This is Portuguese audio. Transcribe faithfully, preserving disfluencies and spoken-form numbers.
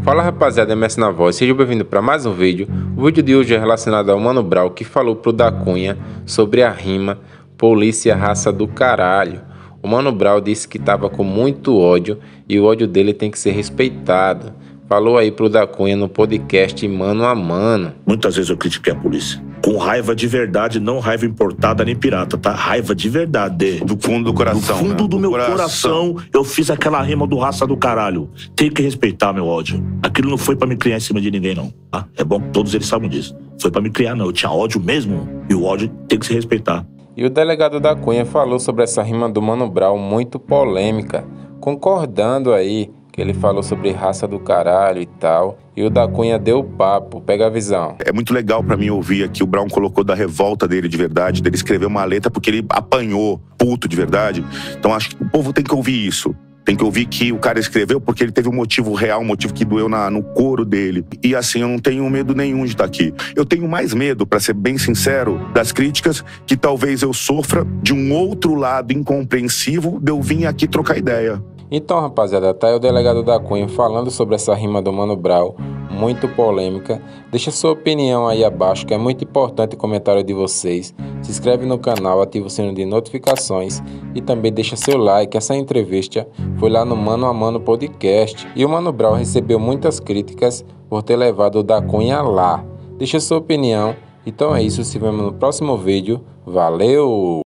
Fala rapaziada, é Messi na voz, seja bem-vindo para mais um vídeo. O vídeo de hoje é relacionado ao Mano Brown, que falou pro Da Cunha sobre a rima Polícia Raça do Caralho. O Mano Brown disse que tava com muito ódio e o ódio dele tem que ser respeitado. Falou aí pro Da Cunha no podcast Mano a Mano. Muitas vezes eu critiquei a polícia. Com raiva de verdade, não raiva importada nem pirata, tá? Raiva de verdade. Do fundo do coração. Do fundo né? do meu coração. coração, eu fiz aquela rima do raça do caralho. Tem que respeitar meu ódio. Aquilo não foi pra me criar em cima de ninguém, não. Tá? É bom que todos eles sabem disso. Foi pra me criar, não. Eu tinha ódio mesmo. E o ódio tem que se respeitar. E o delegado Da Cunha falou sobre essa rima do Mano Brown muito polêmica, concordando aí que ele falou sobre raça do caralho e tal, e o Da Cunha deu o papo. Pega a visão. É muito legal pra mim ouvir aqui o Brown colocou da revolta dele de verdade, dele escrever uma letra porque ele apanhou puto de verdade. Então acho que o povo tem que ouvir isso. Tem que ouvir que o cara escreveu porque ele teve um motivo real, um motivo que doeu na, no couro dele. E assim, eu não tenho medo nenhum de estar aqui. Eu tenho mais medo, pra ser bem sincero, das críticas que talvez eu sofra de um outro lado incompreensivo de eu vir aqui trocar ideia. Então, rapaziada, tá aí o delegado Da Cunha falando sobre essa rima do Mano Brown, muito polêmica. Deixa sua opinião aí abaixo, que é muito importante o comentário de vocês. Se inscreve no canal, ativa o sino de notificações e também deixa seu like. Essa entrevista foi lá no Mano a Mano Podcast e o Mano Brown recebeu muitas críticas por ter levado o Da Cunha lá. Deixa sua opinião. Então é isso, se vemos no próximo vídeo. Valeu!